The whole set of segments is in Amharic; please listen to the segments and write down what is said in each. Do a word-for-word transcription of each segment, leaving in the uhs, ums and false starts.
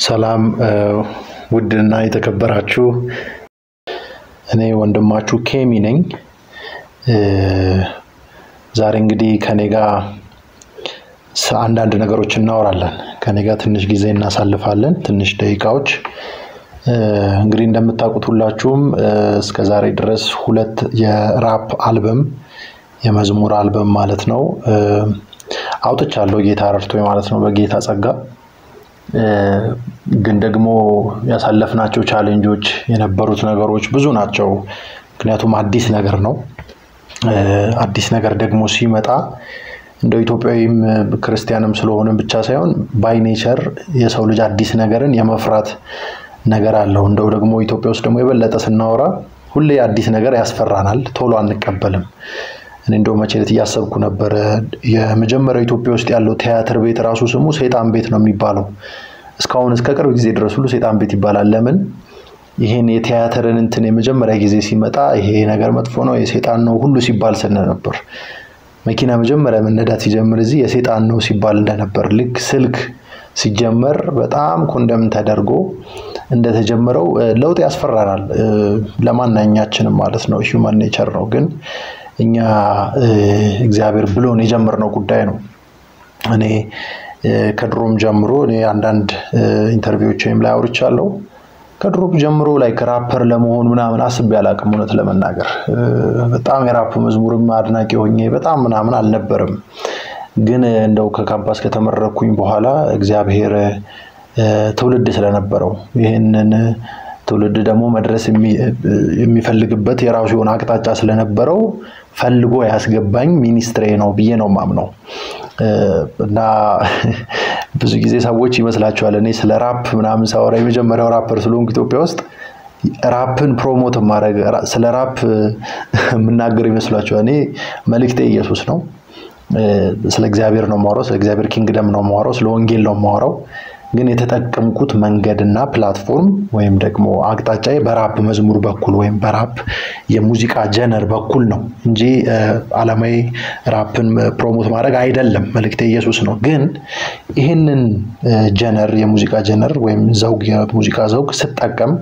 ሰላም ውድና የተከበራችሁ እኔ ወንድማችሁ ኬሚ ነኝ። ዛሬ እንግዲህ ከኔ ጋር አንዳንድ ነገሮች እናወራለን። ከኔ ጋር ትንሽ ጊዜ እናሳልፋለን፣ ትንሽ ደቂቃዎች። እንግዲህ እንደምታውቁት ሁላችሁም እስከ ዛሬ ድረስ ሁለት የራፕ አልበም የመዝሙር አልበም ማለት ነው አውጥቻለሁ፣ ጌታ ረድቶኝ ማለት ነው በጌታ ጸጋ። ግን ደግሞ ያሳለፍናቸው ቻሌንጆች የነበሩት ነገሮች ብዙ ናቸው። ምክንያቱም አዲስ ነገር ነው። አዲስ ነገር ደግሞ ሲመጣ እንደ ኢትዮጵያዊም ክርስቲያንም ስለሆነ ብቻ ሳይሆን ባይ ኔቸር የሰው ልጅ አዲስ ነገርን የመፍራት ነገር አለው። እንደው ደግሞ ኢትዮጵያ ውስጥ ደግሞ የበለጠ ስናወራ ሁሌ አዲስ ነገር ያስፈራናል፣ ቶሎ አንቀበልም። እኔ እንደው መቼለት ያሰብኩ ነበር የመጀመሪያው ኢትዮጵያ ውስጥ ያለው ቲያትር ቤት ራሱ ስሙ ሰይጣን ቤት ነው የሚባለው። እስካሁን እስከ ቅርብ ጊዜ ድረስ ሁሉ ሰይጣን ቤት ይባላል። ለምን? ይሄን የቲያትርን እንትን የመጀመሪያ ጊዜ ሲመጣ ይሄ ነገር መጥፎ ነው የሰይጣን ነው ሁሉ ሲባል ስለነበር፣ መኪና መጀመሪያ መነዳት ሲጀምር እዚህ የሰይጣን ነው ሲባል እንደነበር፣ ልክ ስልክ ሲጀመር በጣም ኮንደም ተደርጎ እንደተጀመረው ለውጥ ያስፈራናል ለማንኛችንም ማለት ነው። ሂዩማን ኔቸር ነው። ግን እኛ እግዚአብሔር ብሎን የጀመርነው ጉዳይ ነው። እኔ ከድሮም ጀምሮ እኔ አንዳንድ ኢንተርቪዎችም ላይ አውርቻለሁ። ከድሮም ጀምሮ ላይ ራፐር ለመሆን ምናምን አስቤ አላቅም። እውነት ለመናገር በጣም የራፕ መዝሙርም አድናቂ ሆኜ በጣም ምናምን አልነበረም። ግን እንደው ከካምፓስ ከተመረኩኝ በኋላ እግዚአብሔር ትውልድ ስለነበረው ይሄንን ትውልድ ደግሞ መድረስ የሚፈልግበት የራሱ የሆነ አቅጣጫ ስለነበረው ፈልጎ ያስገባኝ ሚኒስትሪ ነው ብዬ ነው ማምነው። እና ብዙ ጊዜ ሰዎች ይመስላችኋል እኔ ስለ ራፕ ምናምን ሳወራ የመጀመሪያው ራፐር ስለሆንኩ ኢትዮጵያ ውስጥ ራፕን ፕሮሞት ማድረግ ስለ ራፕ የምናገር ይመስላችኋል። እኔ መልእክቴ ኢየሱስ ነው። ስለ እግዚአብሔር ነው ማወራው፣ ስለ እግዚአብሔር ኪንግደም ነው ማወራው፣ ስለ ወንጌል ነው ማወራው። ግን የተጠቀምኩት መንገድና ፕላትፎርም ወይም ደግሞ አቅጣጫዬ በራፕ መዝሙር በኩል ወይም በራፕ የሙዚቃ ጀነር በኩል ነው እንጂ ዓለማዊ ራፕን ፕሮሞት ማድረግ አይደለም። መልእክቴ ኢየሱስ ነው። ግን ይሄንን ጀነር የሙዚቃ ጀነር ወይም ዘውግ የሙዚቃ ዘውግ ስጠቀም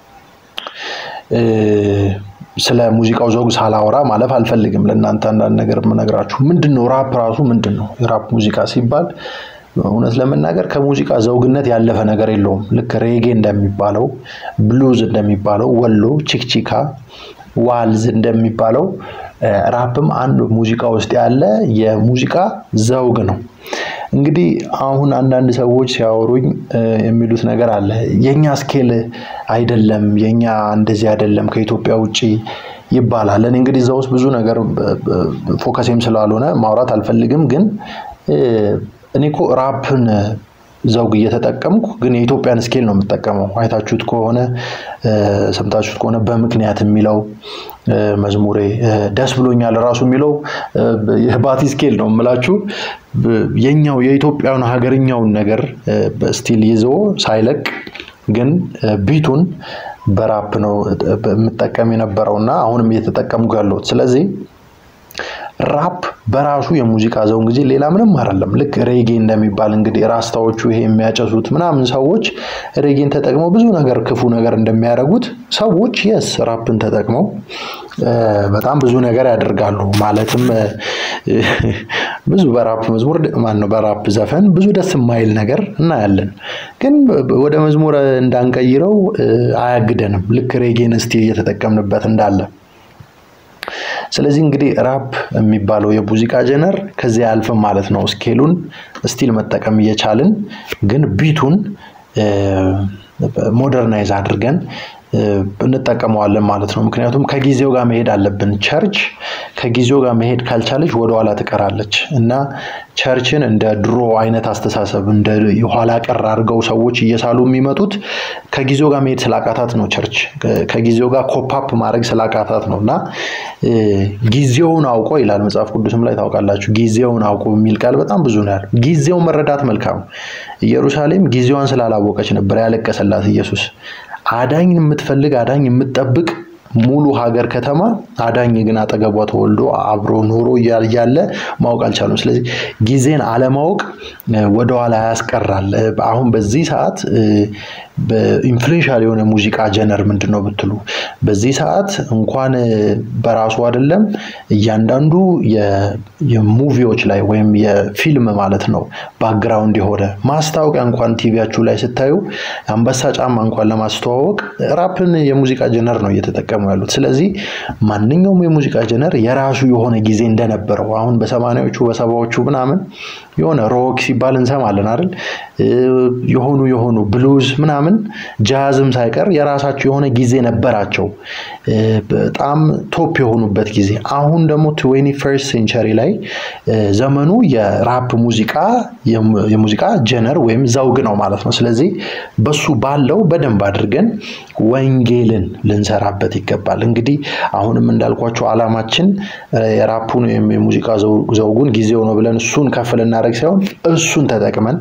ስለ ሙዚቃው ዘውግ ሳላወራ ማለፍ አልፈልግም። ለእናንተ አንዳንድ ነገር የምነግራችሁ ምንድነው ራፕ ራሱ ምንድነው? የራፕ ሙዚቃ ሲባል እውነት ለመናገር ከሙዚቃ ዘውግነት ያለፈ ነገር የለውም። ልክ ሬጌ እንደሚባለው፣ ብሉዝ እንደሚባለው፣ ወሎ ቺክቺካ፣ ዋልዝ እንደሚባለው ራፕም አንድ ሙዚቃ ውስጥ ያለ የሙዚቃ ዘውግ ነው። እንግዲህ አሁን አንዳንድ ሰዎች ሲያወሩኝ የሚሉት ነገር አለ። የኛ ስኬል አይደለም፣ የኛ እንደዚህ አይደለም፣ ከኢትዮጵያ ውጪ ይባላል። እኔ እንግዲህ እዛው ውስጥ ብዙ ነገር ፎከስም ስላልሆነ ማውራት አልፈልግም። ግን እኔኮ ራፕን ዘውግ እየተጠቀምኩ ግን የኢትዮጵያን ስኬል ነው የምጠቀመው። አይታችሁት ከሆነ ሰምታችሁት ከሆነ በምክንያት የሚለው መዝሙሬ ደስ ብሎኛል ራሱ የሚለው የባቲ ስኬል ነው የምላችሁ። የኛው የኢትዮጵያውን ሀገርኛውን ነገር በስቲል ይዞ ሳይለቅ ግን ቢቱን በራፕ ነው የምጠቀም የነበረውና አሁንም እየተጠቀምኩ ያለው። ስለዚህ ራፕ በራሱ የሙዚቃ ዘውግ እንጂ ሌላ ምንም አይደለም። ልክ ሬጌ እንደሚባል እንግዲህ ራስታዎቹ ይሄ የሚያጨሱት ምናምን ሰዎች ሬጌን ተጠቅመው ብዙ ነገር ክፉ ነገር እንደሚያደርጉት ሰዎች የስ ራፕን ተጠቅመው በጣም ብዙ ነገር ያደርጋሉ። ማለትም ብዙ በራፕ መዝሙር ማን ነው በራፕ ዘፈን ብዙ ደስ የማይል ነገር እናያለን። ግን ወደ መዝሙር እንዳንቀይረው አያግደንም። ልክ ሬጌን እስቲ እየተጠቀምንበት እንዳለ። ስለዚህ እንግዲህ ራፕ የሚባለው የሙዚቃ ጀነር ከዚህ አልፈ ማለት ነው ስኬሉን ስቲል መጠቀም እየቻልን ግን ቢቱን ሞደርናይዝ አድርገን እንጠቀመዋለን ማለት ነው። ምክንያቱም ከጊዜው ጋር መሄድ አለብን። ቸርች ከጊዜው ጋር መሄድ ካልቻለች ወደ ኋላ ትቀራለች እና ቸርችን እንደ ድሮ አይነት አስተሳሰብ እንደ ኋላ ቀር አድርገው ሰዎች እየሳሉ የሚመጡት ከጊዜው ጋር መሄድ ስላቃታት ነው። ቸርች ከጊዜው ጋር ኮፓፕ ማድረግ ስላቃታት ነውና ጊዜውን አውቆ ይላል መጽሐፍ ቅዱስም ላይ ታውቃላችሁ። ጊዜውን አውቆ የሚል ቃል በጣም ብዙ ነው ያለው። ጊዜውን መረዳት መልካም። ኢየሩሳሌም ጊዜዋን ስላላወቀች ነበር ያለቀሰላት ኢየሱስ። አዳኝ የምትፈልግ አዳኝ የምትጠብቅ ሙሉ ሀገር ከተማ አዳኝ ግን አጠገቧ ተወልዶ አብሮ ኖሮ ያለ ማወቅ አልቻሉም ስለዚህ ጊዜን አለማወቅ ወደ ኋላ ያስቀራል አሁን በዚህ ሰዓት በኢንፍሉዌንሻል የሆነ ሙዚቃ ጀነር ምንድነው ብትሉ በዚህ ሰዓት እንኳን በራሱ አይደለም እያንዳንዱ የሙቪዎች ላይ ወይም የፊልም ማለት ነው ባክግራውንድ የሆነ ማስታወቂያ እንኳን ቲቪያችሁ ላይ ስታዩ አንበሳ ጫማ እንኳን ለማስተዋወቅ ራፕን የሙዚቃ ጀነር ነው እየተጠቀሙ ያሉት ስለዚህ ማንኛውም የሙዚቃ ጀነር የራሱ የሆነ ጊዜ እንደነበረው አሁን በሰማንያዎቹ በሰባዎቹ ምናምን የሆነ ሮክ ሲባል እንሰማለን አይደል የሆኑ የሆኑ ብሉዝ ምናምን ጃዝም ሳይቀር የራሳቸው የሆነ ጊዜ ነበራቸው በጣም ቶፕ የሆኑበት ጊዜ አሁን ደግሞ twenty-first century ላይ ዘመኑ የራፕ ሙዚቃ የሙዚቃ ጀነር ወይም ዘውግ ነው ማለት ነው ስለዚህ በሱ ባለው በደንብ አድርገን ወንጌልን ልንሰራበት ይገባል እንግዲህ አሁንም እንዳልኳችሁ አላማችን የራፑን የሙዚቃ ዘውጉን ጊዜው ነው ብለን እሱን ከፍልና ረክ ሳይሆን እሱን ተጠቅመን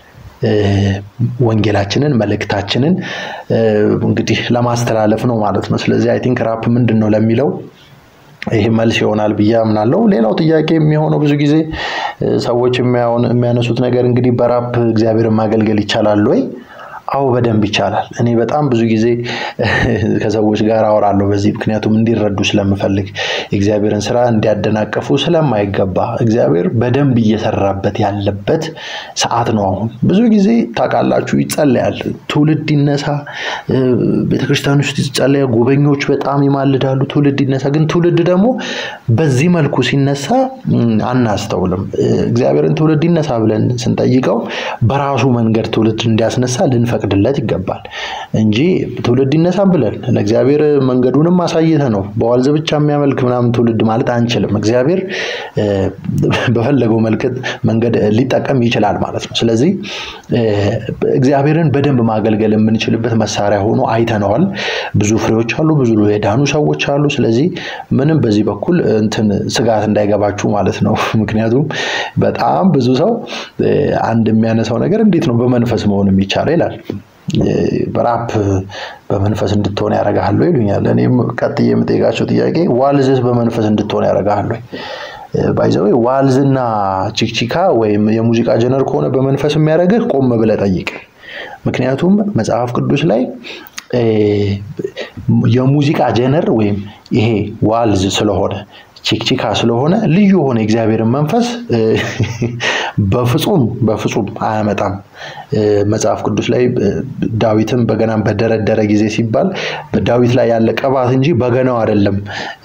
ወንጌላችንን መልእክታችንን እንግዲህ ለማስተላለፍ ነው ማለት ነው ስለዚህ አይ ቲንክ ራፕ ምንድነው ለሚለው ይሄ መልስ ይሆናል ብዬ አምናለሁ ሌላው ጥያቄ የሚሆነው ብዙ ጊዜ ሰዎች የሚያነሱት ነገር እንግዲህ በራፕ እግዚአብሔርን ማገልገል ይቻላል ወይ አው በደንብ ይቻላል እኔ በጣም ብዙ ጊዜ ከሰዎች ጋር አወራለሁ በዚህ ምክንያቱም እንዲረዱ ስለምፈልግ እግዚአብሔርን ስራ እንዲያደናቀፉ ስለማይገባ እግዚአብሔር በደንብ እየሰራበት ያለበት ሰዓት ነው አሁን ብዙ ጊዜ ታቃላችሁ ይጸልያል ትውልድ ይነሳ ቤተክርስቲያን ውስጥ ይጸልያ ጎበኞች በጣም ይማልዳሉ ትውልድ ይነሳ ግን ትውልድ ደግሞ በዚህ መልኩ ሲነሳ አናስተውልም እግዚአብሔርን ትውልድ ይነሳ ብለን ስንጠይቀው በራሱ መንገድ ትውልድ እንዲያስነሳ ልንፈቅድለት ይገባል እንጂ ትውልድ ይነሳ ብለን ለእግዚአብሔር መንገዱንም ማሳየተ ነው በዋልዘ ብቻ የሚያመልክ ምናምን ትውልድ ማለት አንችልም እግዚአብሔር በፈለገው መልከት መንገድ ሊጠቀም ይችላል ማለት ነው ስለዚህ እግዚአብሔርን በደንብ ማገልገል የምንችልበት መሳሪያ ሆኖ አይተነዋል ብዙ ፍሬዎች አሉ ብዙ የዳኑ ሰዎች አሉ ስለዚህ ምንም በዚህ በኩል እንትን ስጋት እንዳይገባችሁ ማለት ነው ምክንያቱም በጣም ብዙ ሰው አንድ የሚያነሳው ነገር እንዴት ነው በመንፈስ መሆን የሚቻለው ይላል በራፕ በመንፈስ እንድትሆን ያረጋሉ ይሉኛል እኔም ቀጥዬ የምጠይቃቸው ጥያቄ ዋልዝስ በመንፈስ እንድትሆን ያረጋሉ ባይዘው ዋልዝና ቺክቺካ ወይም የሙዚቃ ጀነር ከሆነ በመንፈስ የሚያረጋህ ቆም ብለ ጠይቅ ምክንያቱም መጽሐፍ ቅዱስ ላይ የሙዚቃ ጀነር ወይም ይሄ ዋልዝ ስለሆነ ቺክቺካ ስለሆነ ልዩ ሆነ እግዚአብሔርን መንፈስ በፍጹም በፍጹም አያመጣም መጽሐፍ ቅዱስ ላይ ዳዊትም በገናም በደረደረ ጊዜ ሲባል በዳዊት ላይ ያለ ቀባት እንጂ በገናው አይደለም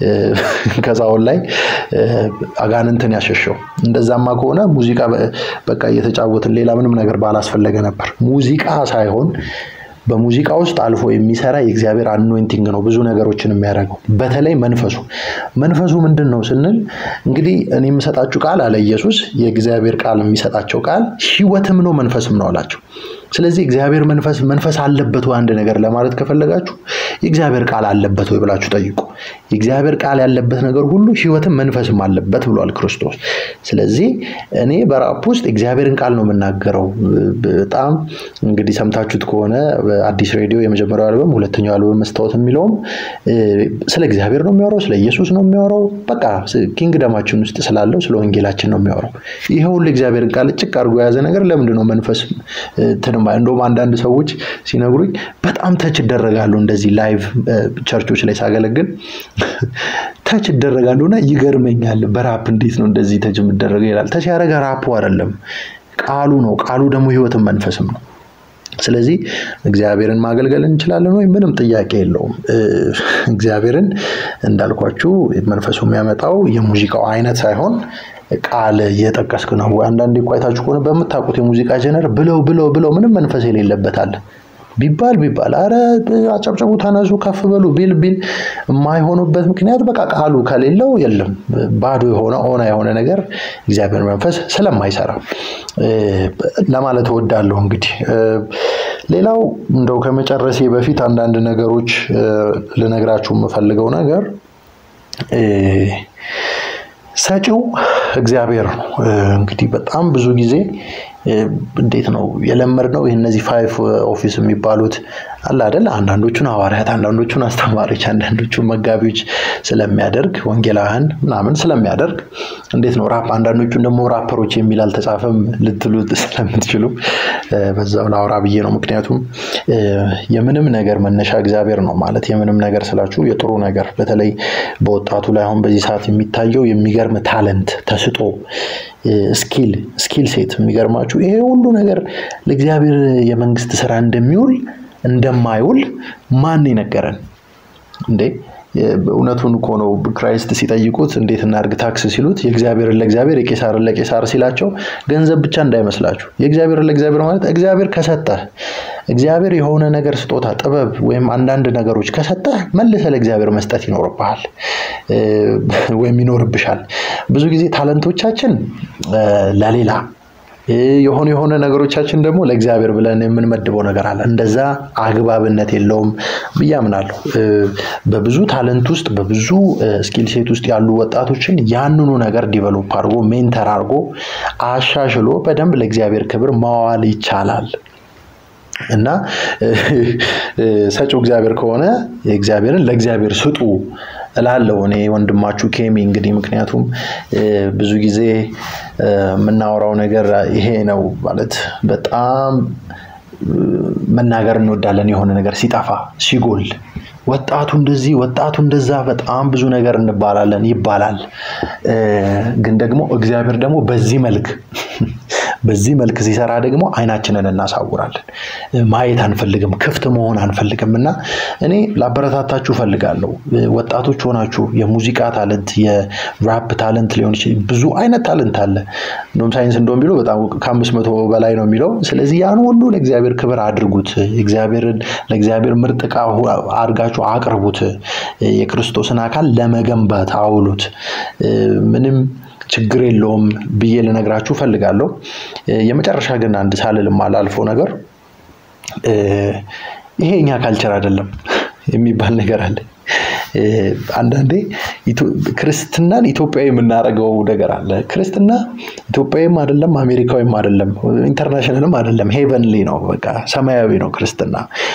ከዛው ላይ አጋንንትን ያሸሸው እንደዛማ ከሆነ ሙዚቃ በቃ እየተጫወትን ሌላ ምንም ነገር ባላስፈለገ ነበር ሙዚቃ ሳይሆን በሙዚቃ ውስጥ አልፎ የሚሰራ የእግዚአብሔር አኖይንቲንግ ነው ብዙ ነገሮችን የሚያደርገው በተለይ መንፈሱ መንፈሱ ምንድነው ስንል እንግዲህ እኔ የምሰጣችሁ ቃል አለ ኢየሱስ የእግዚአብሔር ቃል የሚሰጣቸው ቃል ህይወትም ነው መንፈስም ነው አላችሁ ስለዚህ እግዚአብሔር መንፈስ መንፈስ አለበት ወይ አንድ ነገር ለማለት ከፈለጋችሁ የእግዚአብሔር ቃል አለበት ወይ ብላችሁ ጠይቁ የእግዚአብሔር ቃል ያለበት ነገር ሁሉ ህይወትም መንፈስም አለበት ብሏል ክርስቶስ ስለዚህ እኔ በራፕ ውስጥ እግዚአብሔርን ቃል ነው መናገረው በጣም እንግዲህ ሰምታችሁት ከሆነ አዲስ ሬዲዮ የመጀመሪያው አልበም ሁለተኛው አልበም መስታወት የሚለውም ስለ እግዚአብሔር ነው የሚያወራው ስለ ኢየሱስ ነው የሚያወራው በቃ ኪንግደማችን ውስጥ ስላለው ስለ ወንጌላችን ነው የሚያወራው ይሄው ለእግዚአብሔርን ቃል ጭቅ አድርጎ ያዘ ነገር ለምንድን ነው መንፈስ እንደውም አንዳንድ ሰዎች ሲነግሩኝ በጣም ተች ይደረጋሉ እንደዚህ ላይቭ ቸርቾች ላይ ሳገለግል ተች ይደረጋሉና ይገርመኛል በራፕ እንዴት ነው እንደዚህ ተች የሚደረገው ይላል ተች ያረጋ ራፑ አይደለም ቃሉ ነው ቃሉ ደግሞ ህይወትም መንፈስም ነው ስለዚህ እግዚአብሔርን ማገልገል እንችላለን ወይ ምንም ጥያቄ የለውም እግዚአብሔርን እንዳልኳችሁ መንፈሱ የሚያመጣው የሙዚቃው አይነት ሳይሆን ቃል እየጠቀስኩ ነው አንዳንዴ ቆይታችሁ ሆነ በመታቁት የሙዚቃ ጀነር ብለው ብለው ብለው ምንም መንፈስ የሌለበታል ቢባል ቢባል አረ አጨብጨቡ ተነሱ ከፍ በሉ ቢል ቢል የማይሆኑበት ምክንያት በቃ ቃሉ ከሌለው የለም ባዶ የሆነ ሆነ የሆነ ነገር እግዚአብሔር መንፈስ ስለማይሰራ ለማለት ወዳለው እንግዲህ ሌላው እንደው ከመጨረሴ በፊት አንዳንድ ነገሮች ለነግራችሁ የምፈልገው ነገር ሰጪው እግዚአብሔር ነው እንግዲህ በጣም ብዙ ጊዜ እንዴት ነው የለመድነው እነዚህ ፋይቭ ኦፊስ የሚባሉት አለ አይደል አንዳንዶቹን ሐዋርያት አንዳንዶቹን አስተማሪዎች አንዳንዶቹን መጋቢዎች ስለሚያደርግ ወንጌላውያን ምናምን ስለሚያደርግ እንዴት ነው ራፕ አንዳንዶቹን ደግሞ ራፐሮች የሚል አልተጻፈም ልትሉት ስለምትችሉ በዛው ላውራ ብዬ ነው ምክንያቱም የምንም ነገር መነሻ እግዚአብሔር ነው ማለት የምንም ነገር ስላችሁ የጥሩ ነገር በተለይ በወጣቱ ላይ አሁን በዚህ ሰዓት የሚታየው የሚገርም ታለንት ተስጦ ስኪል ስኪል ሴት የሚገርማችሁ ይሄ ሁሉ ነገር ለእግዚአብሔር የመንግስት ሥራ እንደሚውል እንደማይውል ማን ይነገረን እንዴ እውነቱን እኮ ነው ክራይስት ሲጠይቁት እንዴት እናርግ ታክስ ሲሉት የእግዚአብሔር ለእግዚአብሔር የቄሳር ለቄሳር ሲላቸው ገንዘብ ብቻ እንዳይመስላችሁ የእግዚአብሔር ለእግዚአብሔር ማለት እግዚአብሔር ከሰጠ እግዚአብሔር የሆነ ነገር ስጦታ ጥበብ ወይም አንዳንድ ነገሮች ከሰጠ መልሰ ለእግዚአብሔር መስጠት ይኖርብሃል ወይም ይኖርብሻል ብዙ ጊዜ ታለንቶቻችን ለሌላ የሆነ የሆነ ነገሮቻችን ደግሞ ለእግዚአብሔር ብለን የምንመድበው ነገር አለ እንደዛ አግባብነት የለውም ብያምናለሁ በብዙ ታለንት ውስጥ በብዙ ስኪል ሴት ውስጥ ያሉ ወጣቶችን ያንኑ ነገር ዲቨሎፕ አድርጎ ሜንተር አድርጎ አሻሽሎ በደንብ ለእግዚአብሔር ክብር ማዋል ይቻላል እና ሰጪው እግዚአብሔር ከሆነ የእግዚአብሔርን ለእግዚአብሔር ስጡ እላለሁ እኔ ወንድማችሁ ኬሚ እንግዲህ ምክንያቱም ብዙ ጊዜ ምናወራው ነገር ይሄ ነው ማለት በጣም መናገር እንወዳለን የሆነ ነገር ሲጣፋ ሲጎል ወጣቱ እንደዚህ ወጣቱ እንደዛ በጣም ብዙ ነገር እንባላለን ይባላል ግን ደግሞ እግዚአብሔር ደግሞ በዚህ መልክ በዚህ መልክ ሲሰራ ደግሞ አይናችንን እናሳውራለን ማየት አንፈልግም ክፍት መሆን አንፈልግምና እኔ ላበረታታችሁ ፈልጋለሁ ወጣቶች ሆናችሁ የሙዚቃ ታለንት የራፕ ታለንት ሊሆን ይችላል ብዙ አይነት ታለንት አለ እንደውም ሳይንስ እንደውም ቢሉ በጣም ከአምስት መቶ በላይ ነው የሚለው ስለዚህ ያን ሁሉ ለእግዚአብሔር ክብር አድርጉት እግዚአብሔርን ለእግዚአብሔር ምርጥቃ አርጋችሁ አቅርቡት የክርስቶስን አካል ለመገንባት አውሉት ምንም ችግር የለውም ብዬ ለነግራችሁ ፈልጋለሁ የመጨረሻ ግን አንድ ሳልልም አላልፎ ነገር ይሄኛ ካልቸር አይደለም የሚባል ነገር አለ አንዳንዴ ክርስትናን ኢትዮጵያዊ የምናረጋው ነገር አለ ክርስትና ኢትዮጵያዊም አይደለም አሜሪካዊም አይደለም ኢንተርናሽናልም አይደለም ሄቨንሊ ነው በቃ ሰማያዊ ነው ክርስትና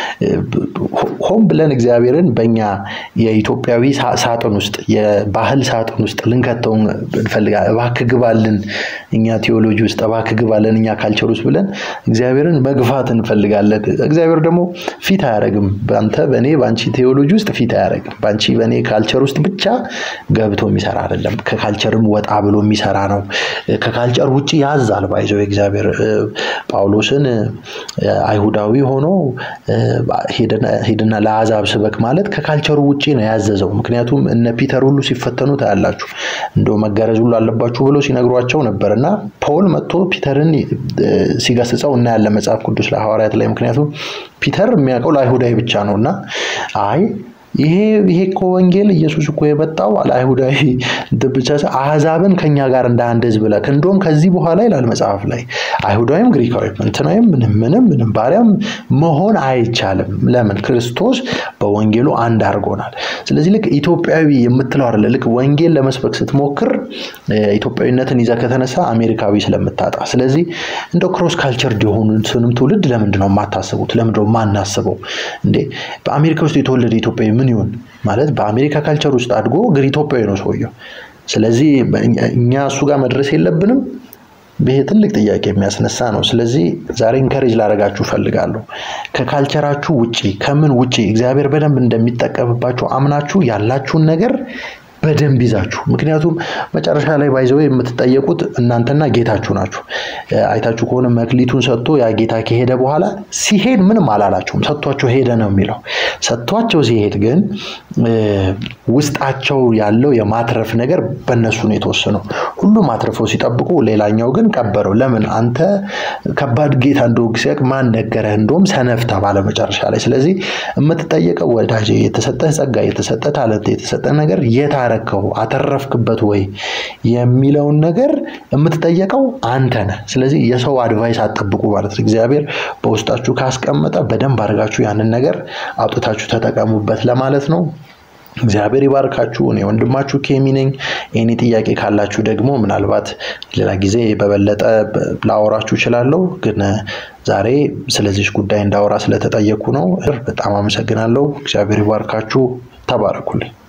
ሆም ብለን እግዚአብሔርን በእኛ የኢትዮጵያዊ ሳጥን ውስጥ የባህል ሳጥን ውስጥ ልንከተው እንፈልጋለን እባክህ ግባልን እኛ ቲዮሎጂ ውስጥ እባክህ ግባልን እኛ ካልቸር ውስጥ ብለን እግዚአብሔርን መግፋት እንፈልጋለን እግዚአብሔር ደግሞ ፊት አያረግም ባንተ በኔ ባንቺ ቲዮሎጂ ውስጥ ፊት አያረግም ባንቺ በኔ ካልቸር ውስጥ ብቻ ገብቶ የሚሰራ አይደለም ከካልቸርም ወጣ ብሎ የሚሰራ ነው ከካልቸር ውጪ ያዛል ባይዘው እግዚአብሔር ጳውሎስን አይሁዳዊ ሆኖ ሄደና ሄደና ለአዛብ ስበክ ማለት ከካልቸሩ ውጪ ነው ያዘዘው ምክንያቱም እነ ፒተር ሁሉ ሲፈተኑ ታያላችሁ እንደው መገረዝ ሁሉ አለባችሁ ብሎ ሲነግሯቸው ነበርና ፖል መጥቶ ፒተርን ሲጋስጸው እና ያለ መጽሐፍ ቅዱስ ለሐዋርያት ላይ ምክንያቱም ፒተር የሚያውቀው ለአይሁዳዊ ብቻ ነውና አይ ይሄ ይሄ እኮ ወንጌል ኢየሱስ እኮ የመጣው አይሁዳዊ ብቻ አሕዛብን ከኛ ጋር እንደ አንድ ህዝብ ለክ እንደውም ከዚህ በኋላ ይላል መጽሐፍ ላይ አይሁዳዊም ግሪካዊም እንትናይም ምንም ምንም ምንም ባሪያም መሆን አይቻልም ለምን ክርስቶስ በወንጌሉ አንድ አድርጎናል ስለዚህ ልክ ኢትዮጵያዊ የምትለው አይደለ ልክ ወንጌል ለመስበክ ስትሞክር ኢትዮጵያዊነትን ይዛ ከተነሳ አሜሪካዊ ስለምታጣ ስለዚህ እንደ ክሮስ ካልቸር ዲሆኑንም ትውልድ ለምንድነው ማታስቡት ለምንድነው ማናስበው እንዴ በአሜሪካ ውስጥ የተወለደ ኢትዮጵያዊ ምን ይሁን ማለት በአሜሪካ ካልቸር ውስጥ አድጎ ግን ኢትዮጵያዊ ነው ሰውየው ስለዚህ እኛ እሱ ጋር መድረስ የለብንም በዚህ ትልቅ ጥያቄ የሚያስነሳ ነው ስለዚህ ዛሬ ኢንከሬጅ ላረጋችሁ ፈልጋለሁ ከካልቸራችሁ ውጪ ከምን ውጪ እግዚአብሔር በደንብ እንደሚጠቀምባችሁ አምናችሁ ያላችሁን ነገር በደንብ ይዛችሁ ምክንያቱም መጨረሻ ላይ ባይዘው የምትጠየቁት እናንተና ጌታችሁ ናችሁ አይታችሁ ከሆነ መክሊቱን ሰጥቶ ያ ጌታ ከሄደ በኋላ ሲሄድ ምንም አላላችሁም ሰጥቷቸው ሄደ ነው የሚለው ሰጥቷቸው ሲሄድ ግን ውስጣቸው ያለው የማትረፍ ነገር በእነሱ ነው የተወሰነው ሁሉ ማትረፈው ሲጠብቁ ሌላኛው ግን ቀበረው ለምን አንተ ከባድ ጌታ እንደሆንክ ሲያቅ ማን ነገረህ እንደውም ሰነፍ ተባለ መጨረሻ ላይ ስለዚህ የምትጠየቀው ወዳጄ የተሰጠ ጸጋ የተሰጠ ታለንት የተሰጠ ነገር የታረከው አተረፍክበት ወይ የሚለውን ነገር የምትጠየቀው አንተ ነህ ስለዚህ የሰው አድቫይስ አጥብቁ ማለት እግዚአብሔር በውስጣችሁ ካስቀመጠ በደንብ አድርጋችሁ ያንን ነገር አውጥታችሁ ተጠቀሙበት ለማለት ነው እግዚአብሔር ይባርካችሁ። እኔ ወንድማችሁ ኬሚ ነኝ። እኔ ጥያቄ ካላችሁ ደግሞ ምናልባት ሌላ ጊዜ በበለጠ ላወራችሁ እችላለሁ፣ ግን ዛሬ ስለዚህ ጉዳይ እንዳወራ ስለተጠየቁ ነው። በጣም አመሰግናለሁ። እግዚአብሔር ይባርካችሁ። ተባረኩልኝ።